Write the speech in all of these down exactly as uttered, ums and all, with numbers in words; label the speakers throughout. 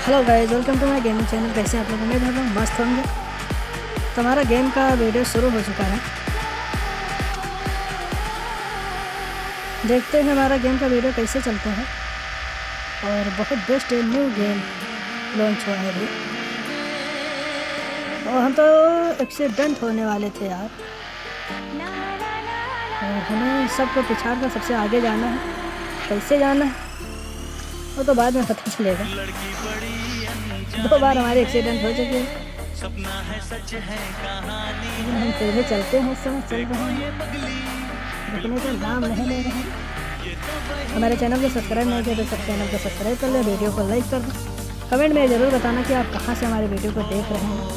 Speaker 1: Hello guys, welcome to my gaming channel. कैसे आप लोग? उम्मीद है लोग मस्त होंगे। तो हमारा गेम का वीडियो शुरू हो चुका है। देखते हैं हमारा गेम का वीडियो कैसे चलता है। और बहुत बेस्ट न्यू गेम लॉन्च हुआ है अभी। और हम तो एक्सीडेंट होने वाले थे यार, और हमें सबको पिछाड़ कर सबसे आगे जाना है। कैसे जाना है वो तो बाद में पता चलेगा। दो बार हमारे एक्सीडेंट हो चुके हैं, लेकिन हम फिर भी चलते हैं। इस समय चल रहे हैं, रुकने का नाम नहीं ले रहे हैं। हमारे चैनल को सब्सक्राइब नहीं किया तो सब चैनल को सब्सक्राइब कर ले, वीडियो को लाइक कर दो। कमेंट में ज़रूर बताना कि आप कहाँ से हमारे वीडियो को देख रहे हैं,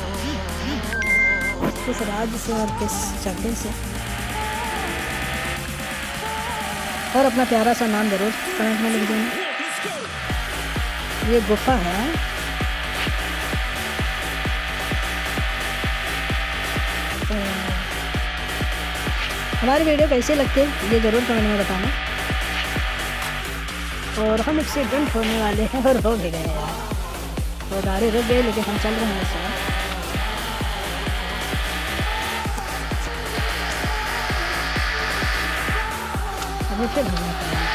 Speaker 1: किस राज्य से और किस जगह से, और अपना प्यारा सा नाम ज़रूर कमेंट में लिख देना। ये गुफा है। तो हमारी वीडियो कैसी लगती है ये ज़रूर कमेंट में बताना। और हम एक्सीडेंट होने वाले हैं और हो भी गए यार। तो गाड़ी रुक गई, लेकिन हम चल रहे हैं इस समय। अभी फिर हम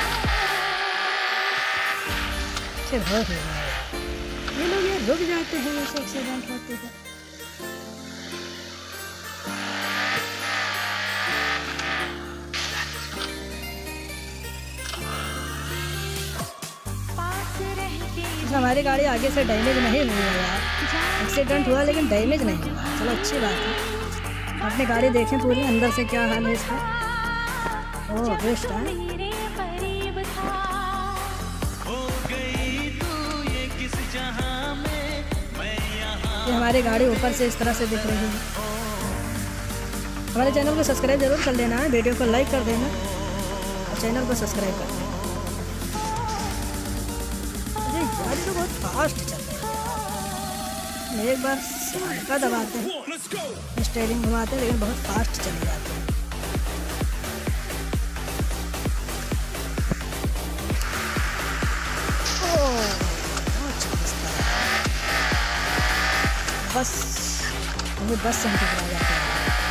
Speaker 1: फिर हो ही गए। ये लोग यार रुक जाते हैं, ऐसे एक्सीडेंट होते हैं। हमारी गाड़ी आगे से डैमेज नहीं हुई है यार। एक्सीडेंट हुआ लेकिन डैमेज नहीं हुआ, चलो अच्छी बात है। अपनी गाड़ी देखें पूरी अंदर से क्या हाल है इसका। ओह बेस्ट है। ये हमारी गाड़ी ऊपर से इस तरह से दिख रही है। हमारे चैनल को सब्सक्राइब जरूर कर लेना है, वीडियो को लाइक कर देना और चैनल को सब्सक्राइब कर देना। अरे गाड़ी तो बहुत फास्ट चल रही है। एक बार हल्का दबाते हैं, स्टीयरिंग घुमाते हैं, लेकिन बहुत फास्ट चली जाती है। बस मुझे बस से हम टकरा जाते हैं।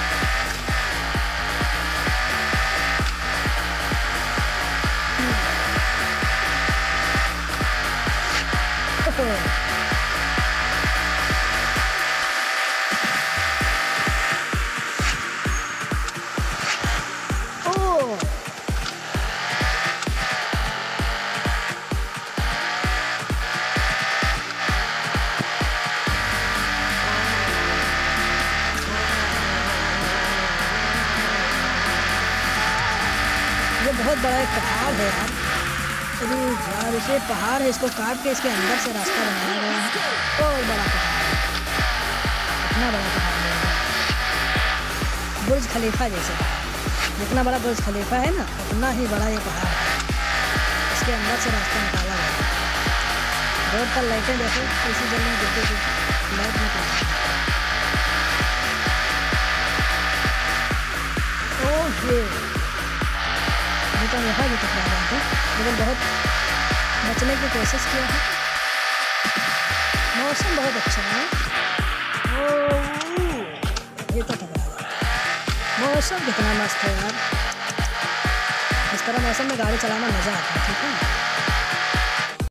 Speaker 1: ये बहुत बड़ा एक पहाड़ है यार। अरे यार इसे पहाड़ है, इसको काट के इसके अंदर से रास्ता बनाया गया है। बहुत बड़ा पहाड़ है, इतना बड़ा पहाड़ है, बुर्ज खलीफा जैसे। जितना बड़ा बुर्ज खलीफा है ना, उतना ही बड़ा ये पहाड़ है। इसके अंदर से रास्ता निकाला गया है। रोड पर लाइटें देखो कैसी जल रही, देखो लाइट निकाल। ओह ये तो यहाँ भी टकरा रहा था, लेकिन बहुत बचने की कोशिश किया है। मौसम बहुत अच्छा है। ओह ये तो टकरा रहा है। मौसम कितना मस्त है यार। इस तरह मौसम में गाड़ी चलाना मज़ा आता है। ठीक है।